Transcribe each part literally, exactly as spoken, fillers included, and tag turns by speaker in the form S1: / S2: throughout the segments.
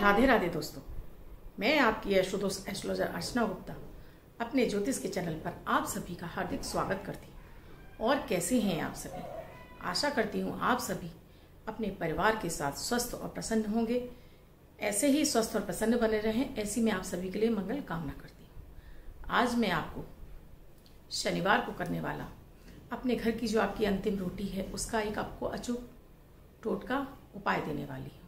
S1: राधे राधे दोस्तों, मैं आपकी एस्ट्रोदोस्त एस्ट्रोलॉजर अर्चना गुप्ता अपने ज्योतिष के चैनल पर आप सभी का हार्दिक स्वागत करती हूँ। और कैसे हैं आप सभी? आशा करती हूँ आप सभी अपने परिवार के साथ स्वस्थ और प्रसन्न होंगे। ऐसे ही स्वस्थ और प्रसन्न बने रहें, ऐसी मैं आप सभी के लिए मंगल कामना करती हूँ। आज मैं आपको शनिवार को करने वाला अपने घर की जो आपकी अंतिम रोटी है उसका एक आपको अचूक टोटका उपाय देने वाली हूँ।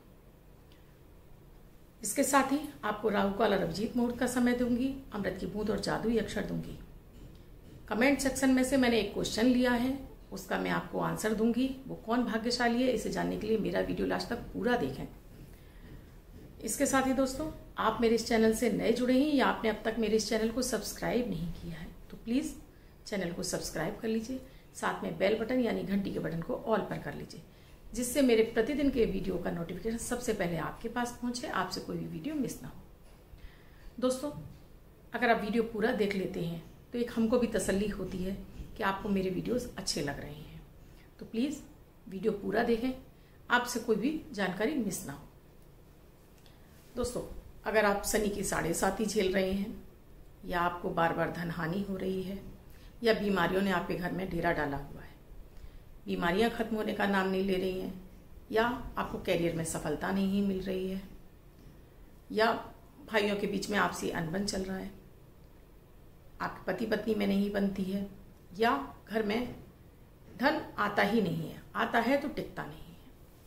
S1: इसके साथ ही आपको राहु काल और अभिजीत मुहूर्त का समय दूंगी, अमृत की बूंद और जादुई अक्षर दूंगी। कमेंट सेक्शन में से मैंने एक क्वेश्चन लिया है, उसका मैं आपको आंसर दूंगी। वो कौन भाग्यशाली है, इसे जानने के लिए मेरा वीडियो लास्ट तक पूरा देखें। इसके साथ ही दोस्तों, आप मेरे इस चैनल से नए जुड़े हैं या आपने अब तक मेरे इस चैनल को सब्सक्राइब नहीं किया है तो प्लीज़ चैनल को सब्सक्राइब कर लीजिए। साथ में बेल बटन यानी घंटी के बटन को ऑल पर कर लीजिए, जिससे मेरे प्रतिदिन के वीडियो का नोटिफिकेशन सबसे पहले आपके पास पहुंचे, आपसे कोई भी वीडियो मिस ना हो। दोस्तों, अगर आप वीडियो पूरा देख लेते हैं तो एक हमको भी तसल्ली होती है कि आपको मेरे वीडियोस अच्छे लग रहे हैं। तो प्लीज़ वीडियो पूरा देखें, आपसे कोई भी जानकारी मिस ना हो। दोस्तों, अगर आप शनि की साढ़े साती झेल रहे हैं या आपको बार बार धन हानि हो रही है या बीमारियों ने आपके घर में डेरा डाला हुआ है, बीमारियां खत्म होने का नाम नहीं ले रही हैं, या आपको कैरियर में सफलता नहीं मिल रही है, या भाइयों के बीच में आपसी अनबन चल रहा है, आपके पति पत्नी में नहीं बनती है, या घर में धन आता ही नहीं है, आता है तो टिकता नहीं है।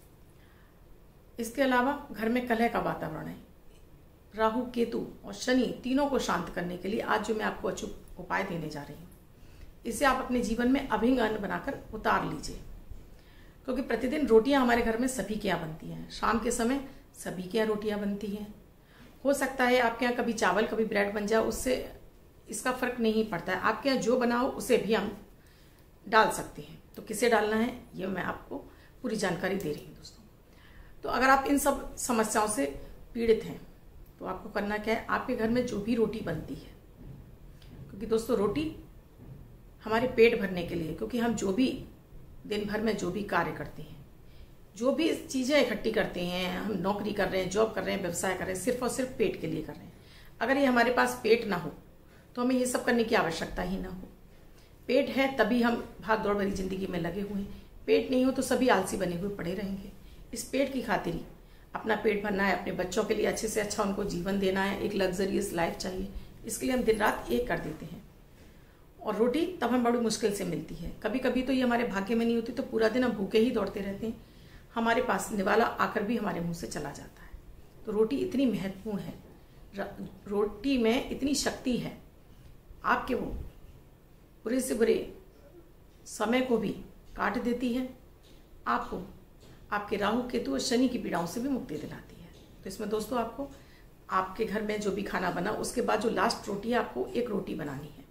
S1: इसके अलावा घर में कलह का वातावरण है। राहु, केतु और शनि तीनों को शांत करने के लिए आज जो मैं आपको अचूक उपाय देने जा रही हूँ, इसे आप अपने जीवन में अभिन्न अन्न बनाकर उतार लीजिए। क्योंकि प्रतिदिन रोटियां हमारे घर में सभी के यहाँ बनती हैं, शाम के समय सभी के यहाँ रोटियां बनती हैं। हो सकता है आपके यहाँ कभी चावल कभी ब्रेड बन जाए, उससे इसका फर्क नहीं पड़ता है। आपके यहाँ जो बनाओ उसे भी हम डाल सकते हैं। तो किसे डालना है ये मैं आपको पूरी जानकारी दे रही हूँ दोस्तों। तो अगर आप इन सब समस्याओं से पीड़ित हैं तो आपको करना क्या है, आपके घर में जो भी रोटी बनती है, क्योंकि दोस्तों रोटी हमारे पेट भरने के लिए, क्योंकि हम जो भी दिन भर में जो भी कार्य करते हैं, जो भी चीज़ें इकट्ठी करते हैं, हम नौकरी कर रहे हैं, जॉब कर रहे हैं, व्यवसाय कर रहे हैं, सिर्फ और सिर्फ पेट के लिए कर रहे हैं। अगर ये हमारे पास पेट ना हो तो हमें ये सब करने की आवश्यकता ही ना हो। पेट है तभी हम भाग दौड़ भरी जिंदगी में लगे हुए हैं। पेट नहीं हो तो सभी आलसी बने हुए पड़े रहेंगे। इस पेट की खातिर ही अपना पेट भरना है, अपने बच्चों के लिए अच्छे से अच्छा उनको जीवन देना है, एक लग्जरियस लाइफ चाहिए। इसके लिए हम दिन रात एक कर देते हैं। और रोटी तब हमें बड़ी मुश्किल से मिलती है। कभी कभी तो ये हमारे भाग्य में नहीं होती, तो पूरा दिन हम भूखे ही दौड़ते रहते हैं, हमारे पास निवाला आकर भी हमारे मुंह से चला जाता है। तो रोटी इतनी महत्वपूर्ण है, रोटी में इतनी शक्ति है, आपके वो बुरे से बुरे समय को भी काट देती है, आपको आपके राहु केतु और शनि की पीड़ाओं से भी मुक्ति दिलाती है। तो इसमें दोस्तों आपको आपके घर में जो भी खाना बना उसके बाद जो लास्ट रोटी है, आपको एक रोटी बनानी है।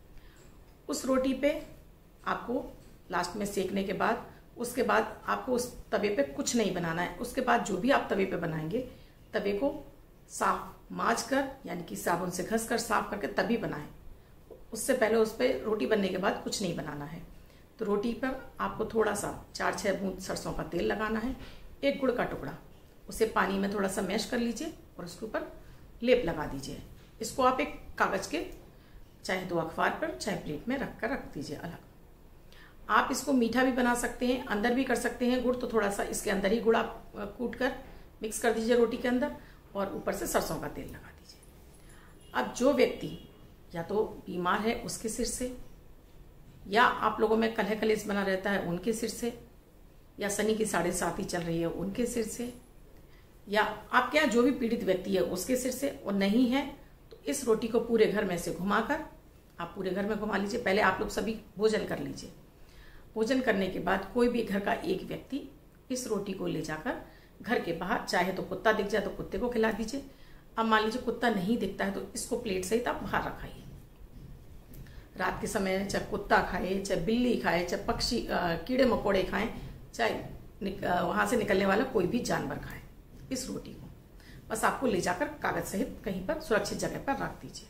S1: उस रोटी पे आपको लास्ट में सेकने के बाद, उसके बाद आपको उस तवे पे कुछ नहीं बनाना है। उसके बाद जो भी आप तवे पे बनाएंगे, तवे को साफ माज कर यानी कि साबुन से घस कर साफ करके तभी बनाएं। उससे पहले उस पर रोटी बनने के बाद कुछ नहीं बनाना है। तो रोटी पर आपको थोड़ा सा चार छः बूंद सरसों का तेल लगाना है, एक गुड़ का टुकड़ा, उसे पानी में थोड़ा सा मैश कर लीजिए और उसके ऊपर लेप लगा दीजिए। इसको आप एक कागज के चाहे दो अखबार पर चाहे प्लेट में रख कर रख दीजिए अलग। आप इसको मीठा भी बना सकते हैं, अंदर भी कर सकते हैं गुड़, तो थोड़ा सा इसके अंदर ही गुड़ आप कूट कर मिक्स कर दीजिए रोटी के अंदर और ऊपर से सरसों का तेल लगा दीजिए। अब जो व्यक्ति या तो बीमार है उसके सिर से, या आप लोगों में कलह कलेश बना रहता है उनके सिर से, या शनि की साढ़े साती चल रही है उनके सिर से, या आपके यहाँ जो भी पीड़ित व्यक्ति है उसके सिर से, और नहीं है तो इस रोटी को पूरे घर में से घुमाकर आप पूरे घर में घुमा लीजिए। पहले आप लोग सभी भोजन कर लीजिए। भोजन करने के बाद कोई भी घर का एक व्यक्ति इस रोटी को ले जाकर घर के बाहर, चाहे तो कुत्ता दिख जाए तो कुत्ते को खिला दीजिए। अब मान लीजिए कुत्ता नहीं दिखता है तो इसको प्लेट सहित आप बाहर रखाइए। रात के समय चाहे कुत्ता खाए, चाहे बिल्ली खाए, चाहे पक्षी कीड़े मकोड़े खाएं, चाहे वहां से निकलने वाला कोई भी जानवर खाए, इस रोटी को बस आपको ले जाकर कागज सहित कहीं पर सुरक्षित जगह पर रख दीजिए।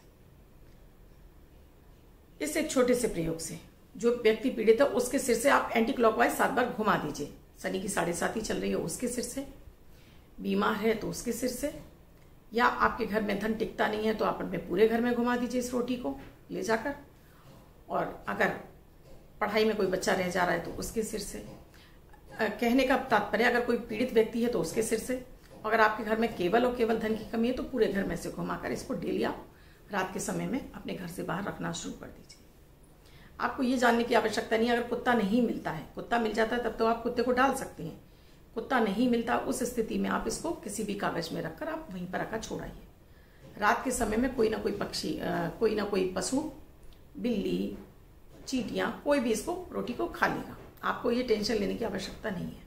S1: इस एक छोटे से प्रयोग से जो व्यक्ति पीड़ित है उसके सिर से आप एंटी क्लॉकवाइज सात बार घुमा दीजिए। शनि की साढ़े साती चल रही है उसके सिर से, बीमार है तो उसके सिर से, या आपके घर में धन टिकता नहीं है तो आप अपने पूरे घर में घुमा दीजिए इस रोटी को ले जाकर। और अगर पढ़ाई में कोई बच्चा रह जा रहा है तो उसके सिर से, कहने का तात्पर्य अगर कोई पीड़ित व्यक्ति है तो उसके सिर से, अगर आपके घर में केवल और केवल धन की कमी है तो पूरे घर में से घुमाकर इसको डेली आप रात के समय में अपने घर से बाहर रखना शुरू कर दीजिए। आपको ये जानने की आवश्यकता नहीं है अगर कुत्ता नहीं मिलता है, कुत्ता मिल जाता है तब तो आप कुत्ते को डाल सकते हैं। कुत्ता नहीं मिलता, उस स्थिति में आप इसको किसी भी कागज में रखकर आप वहीं पर रखा छोड़ाइए। रात के समय में कोई ना कोई पक्षी, कोई ना कोई पशु, बिल्ली, चींटियां, कोई भी इसको रोटी को खा लेगा। आपको ये टेंशन लेने की आवश्यकता नहीं है।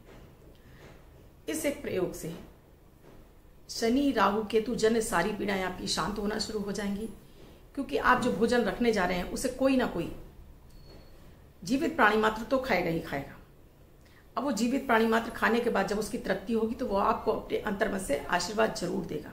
S1: इस एक प्रयोग से शनि, राहु, केतु जन्य सारी पीड़ाएं आपकी शांत होना शुरू हो जाएंगी, क्योंकि आप जो भोजन रखने जा रहे हैं उसे कोई ना कोई जीवित प्राणी मात्र तो खाएगा ही खाएगा। अब वो जीवित प्राणी मात्र खाने के बाद जब उसकी तृप्ति होगी तो वो आपको अपने अंतर्मन से आशीर्वाद जरूर देगा।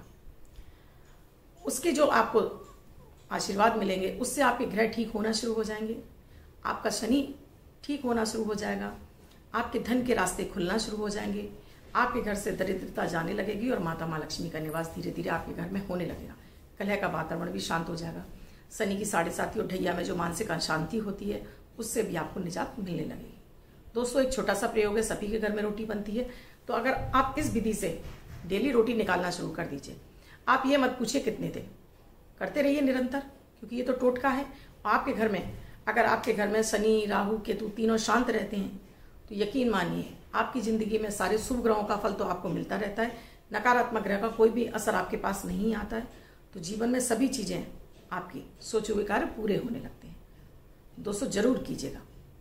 S1: उसके जो आपको आशीर्वाद मिलेंगे उससे आपके ग्रह ठीक होना शुरू हो जाएंगे, आपका शनि ठीक होना शुरू हो जाएगा, आपके धन के रास्ते खुलना शुरू हो जाएंगे, आपके घर से दरिद्रता जाने लगेगी और माता माँ लक्ष्मी का निवास धीरे धीरे आपके घर में होने लगेगा। कलह का वातावरण भी शांत हो जाएगा। शनि की साढ़े साथी और ढैया में जो मानसिक अशांति होती है उससे भी आपको निजात मिलने लगेगी। दोस्तों, एक छोटा सा प्रयोग है, सभी के घर में रोटी बनती है, तो अगर आप इस विधि से डेली रोटी निकालना शुरू कर दीजिए। आप ये मत पूछिए कितने थे, करते रहिए निरंतर, क्योंकि ये तो टोटका है। आपके घर में अगर आपके घर में शनि, राहु, केतु तीनों शांत रहते हैं तो यकीन मानिए आपकी जिंदगी में सारे शुभ ग्रहों का फल तो आपको मिलता रहता है। नकारात्मक ग्रह का कोई भी असर आपके पास नहीं आता है, तो जीवन में सभी चीजें आपकी सोचे हुए कार्य पूरे होने लगते हैं। दोस्तों, जरूर कीजिएगा।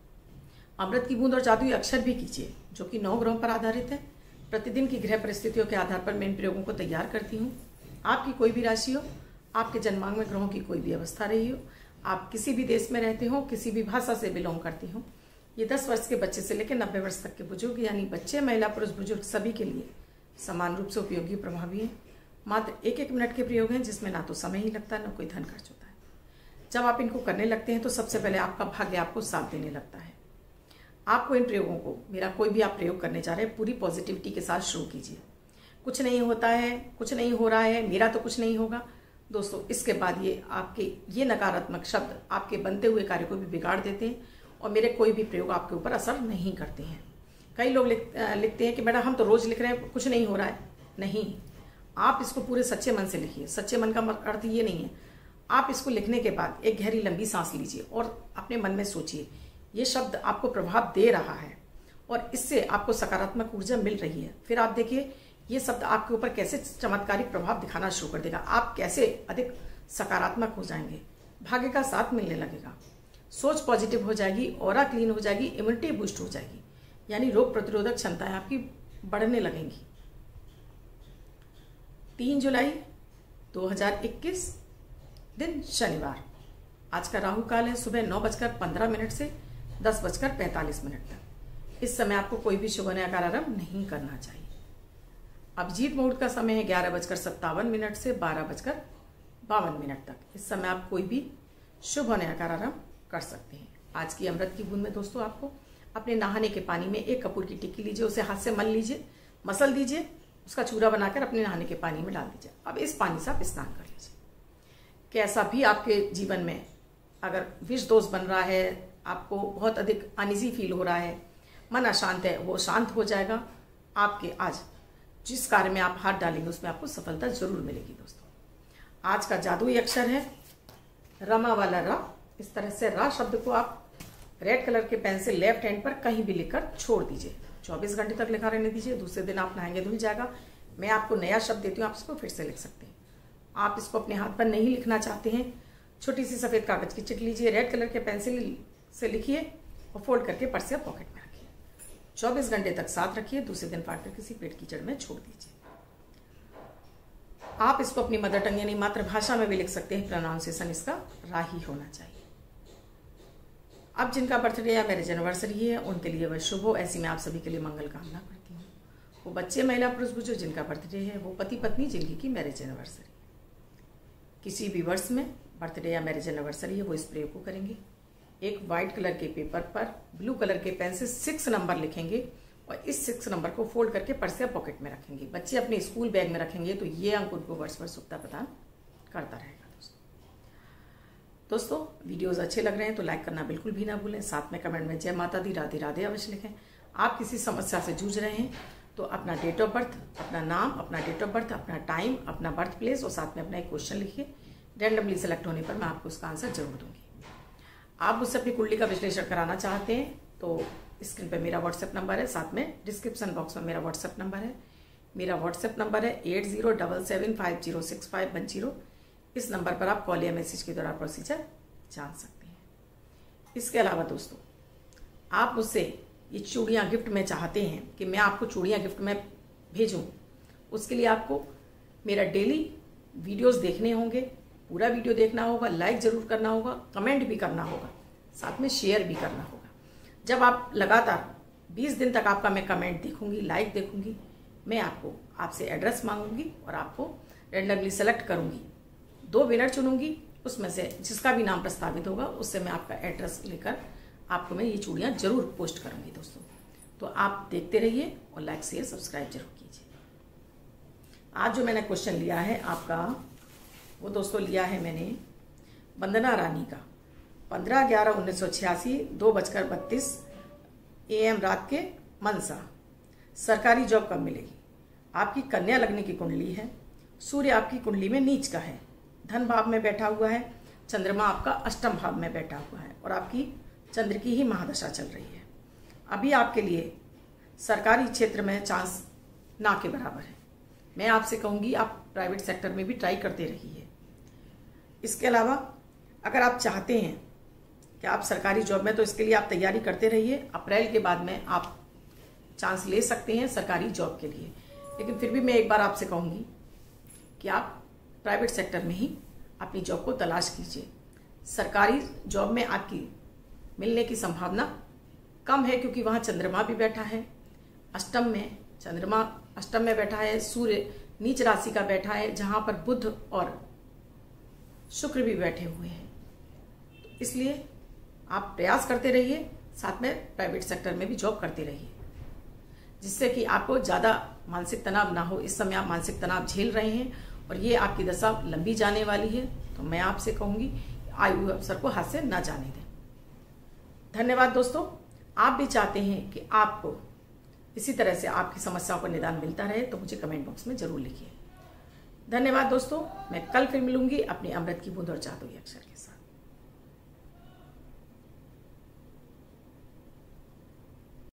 S1: अमृत की बूंद और जादुई अक्षर भी कीजिए, जो कि नौ ग्रहों पर आधारित है। प्रतिदिन की ग्रह परिस्थितियों के आधार पर मैं इन प्रयोगों को तैयार करती हूँ। आपकी कोई भी राशि हो, आपके जन्मांग में ग्रहों की कोई भी अवस्था रही हो, आप किसी भी देश में रहते हो, किसी भी भाषा से बिलोंग करते हो, ये दस वर्ष के बच्चे से लेकर नब्बे वर्ष तक के बुजुर्ग, यानी बच्चे, महिला, पुरुष, बुजुर्ग सभी के लिए समान रूप से उपयोगी प्रभावी है। मात्र एक एक मिनट के प्रयोग हैं जिसमें ना तो समय ही लगता है, ना कोई धन खर्च होता है। जब आप इनको करने लगते हैं तो सबसे पहले आपका भाग्य आपको साथ देने लगता है। आपको इन प्रयोगों को, मेरा कोई भी आप प्रयोग करने जा रहे हैं, पूरी पॉजिटिविटी के साथ शुरू कीजिए। कुछ नहीं होता है, कुछ नहीं हो रहा है, मेरा तो कुछ नहीं होगा। दोस्तों, इसके बाद ये आपके ये नकारात्मक शब्द आपके बनते हुए कार्य को भी बिगाड़ देते हैं और मेरे कोई भी प्रयोग आपके ऊपर असर नहीं करते हैं। कई लोग लिख, लिखते हैं कि बेटा हम तो रोज लिख रहे हैं, कुछ नहीं हो रहा है। नहीं, आप इसको पूरे सच्चे मन से लिखिए। सच्चे मन का अर्थ ये नहीं है, आप इसको लिखने के बाद एक गहरी लंबी सांस लीजिए और अपने मन में सोचिए ये शब्द आपको प्रभाव दे रहा है और इससे आपको सकारात्मक ऊर्जा मिल रही है। फिर आप देखिए ये शब्द आपके ऊपर कैसे चमत्कारिक प्रभाव दिखाना शुरू कर देगा। आप कैसे अधिक सकारात्मक हो जाएंगे, भाग्य का साथ मिलने लगेगा, सोच पॉजिटिव हो जाएगी, ऑरा क्लीन हो जाएगी, इम्यूनिटी बूस्ट हो जाएगी, यानी रोग प्रतिरोधक क्षमताएं आपकी बढ़ने लगेंगी। तीन जुलाई दो हजार इक्कीस, दिन शनिवार। आज का राहु काल है सुबह नौ बजकर पंद्रह मिनट से दस बजकर पैंतालीस मिनट तक। इस समय आपको कोई भी शुभ आरंभ नहीं करना चाहिए। अभिजीत मुहूर्त का समय है ग्यारह बजकर सत्तावन मिनट से बारह बजकर बावन मिनट तक। इस समय आप कोई भी शुभ आरंभ कर सकते हैं। आज की अमृत की बूंद में दोस्तों आपको अपने नहाने के पानी में एक कपूर की टिक्की लीजिए, उसे हाथ से मल लीजिए, मसल दीजिए, उसका चूरा बनाकर अपने नहाने के पानी में डाल दीजिए। अब इस पानी से आप स्नान कर लीजिए। कैसा भी आपके जीवन में अगर विष दोष बन रहा है, आपको बहुत अधिक अनइजी फील हो रहा है, मन अशांत है, वो शांत हो जाएगा। आपके आज जिस कार्य में आप हाथ डालेंगे उसमें आपको सफलता जरूर मिलेगी। दोस्तों, आज का जादुई अक्षर है रमा वाला रा। इस तरह से रा शब्द को आप रेड कलर के पेन से लेफ्ट हैंड पर कहीं भी लिखकर छोड़ दीजिए। चौबीस घंटे तक लिखा रहने दीजिए। दूसरे दिन आप नहाएंगे धुल जाएगा। मैं आपको नया शब्द देती हूँ, आप इसको फिर से लिख सकते हैं। आप इसको अपने हाथ पर नहीं लिखना चाहते हैं, छोटी सी सफेद कागज की चिट लीजिए, रेड कलर के पेंसिल से लिखिए और फोल्ड करके पर्स या पॉकेट में रखिए। चौबीस घंटे तक साथ रखिए। दूसरे दिन फाड़ कर किसी पेड़ की जड़ में छोड़ दीजिए। आप इसको अपनी मदर टंग यानी मातृभाषा में भी लिख सकते हैं। प्रोनाउंसिएशन इसका राही होना चाहिए। अब जिनका बर्थडे या मैरिज एनिवर्सरी है उनके लिए वह शुभ हो, ऐसी मैं आप सभी के लिए मंगल कामना करती हूँ। वो बच्चे, महिला, पुरुष, बुजुर्ग जिनका बर्थडे है, वो पति पत्नी जिनकी की मैरिज एनिवर्सरी, किसी भी वर्ष में बर्थडे या मैरिज एनिवर्सरी है, वो इस प्रयोग को करेंगे। एक व्हाइट कलर के पेपर पर ब्लू कलर के पेन से सिक्स नंबर लिखेंगे और इस सिक्स नंबर को फोल्ड करके पर्स या पॉकेट में रखेंगे। बच्चे अपने स्कूल बैग में रखेंगे तो ये अंक उनको वर्ष भर सुखता प्रदान करता रहेगा। दोस्तों दोस्तों वीडियोस अच्छे लग रहे हैं तो लाइक करना बिल्कुल भी ना भूलें। साथ में कमेंट में जय माता दी, राधे राधे अवश्य लिखें। आप किसी समस्या से जूझ रहे हैं तो अपना डेट ऑफ बर्थ, अपना नाम, अपना डेट ऑफ बर्थ, अपना टाइम, अपना बर्थ प्लेस और साथ में अपना एक क्वेश्चन लिखिए। रैंडमली सेलेक्ट होने पर मैं आपको उसका आंसर जरूर दूंगी। आप मुझसे अपनी कुंडली का विश्लेषण कराना चाहते हैं तो स्क्रीन पर मेरा व्हाट्सएप नंबर है, साथ में डिस्क्रिप्शन बॉक्स में मेरा व्हाट्सएप नंबर है। मेरा व्हाट्सएप नंबर है eight zero double seven five zero six five one zero. इस नंबर पर आप कॉल या मैसेज के द्वारा प्रोसीजर जान सकते हैं। इसके अलावा दोस्तों आप मुझसे ये चूड़ियाँ गिफ्ट में चाहते हैं कि मैं आपको चूड़ियाँ गिफ्ट में भेजूँ, उसके लिए आपको मेरा डेली वीडियोस देखने होंगे, पूरा वीडियो देखना होगा, लाइक जरूर करना होगा, कमेंट भी करना होगा, साथ में शेयर भी करना होगा। जब आप लगातार बीस दिन तक आपका मैं कमेंट देखूंगी, लाइक देखूंगी, मैं आपको आपसे एड्रेस मांगूंगी और आपको रैंडमली सेलेक्ट करूंगी। दो विनर चुनूंगी, उसमें से जिसका भी नाम प्रस्तावित होगा उससे मैं आपका एड्रेस लेकर आपको मैं ये चूड़ियाँ जरूर पोस्ट करूंगी। दोस्तों तो आप देखते रहिए और लाइक शेयर सब्सक्राइब जरूर कीजिए। आज जो मैंने क्वेश्चन लिया है आपका, वो दोस्तों लिया है मैंने वंदना रानी का। पंद्रह ग्यारह उन्नीस सौ छियासी दो बजकर बत्तीस ए एम रात के मनसा। सरकारी जॉब कब मिलेगी? आपकी कन्या लग्न की कुंडली है, सूर्य आपकी कुंडली में नीच का है, धन भाव में बैठा हुआ है, चंद्रमा आपका अष्टम भाव में बैठा हुआ है और आपकी चंद्र की ही महादशा चल रही है। अभी आपके लिए सरकारी क्षेत्र में चांस ना के बराबर है। मैं आपसे कहूँगी आप प्राइवेट सेक्टर में भी ट्राई करते रहिए। इसके अलावा अगर आप चाहते हैं कि आप सरकारी जॉब में, तो इसके लिए आप तैयारी करते रहिए। अप्रैल के बाद में आप चांस ले सकते हैं सरकारी जॉब के लिए, लेकिन फिर भी मैं एक बार आपसे कहूँगी कि आप प्राइवेट सेक्टर में ही अपनी जॉब को तलाश कीजिए। सरकारी जॉब में आपकी मिलने की संभावना कम है क्योंकि वहाँ चंद्रमा भी बैठा है, अष्टम में चंद्रमा अष्टम में बैठा है, सूर्य नीच राशि का बैठा है जहाँ पर बुध और शुक्र भी बैठे हुए हैं। इसलिए आप प्रयास करते रहिए, साथ में प्राइवेट सेक्टर में भी जॉब करते रहिए, जिससे कि आपको ज़्यादा मानसिक तनाव ना हो। इस समय आप मानसिक तनाव झेल रहे हैं और ये आपकी दशा लंबी जाने वाली है, तो मैं आपसे कहूँगी आयु अवसर को हाथ से ना जाने दें। धन्यवाद दोस्तों। आप भी चाहते हैं कि आपको इसी तरह से आपकी समस्याओं का निदान मिलता रहे तो मुझे कमेंट बॉक्स में जरूर लिखिए। धन्यवाद दोस्तों। मैं कल फिर मिलूंगी अपनी अमृत की बूंद और जादुई अक्षर के साथ।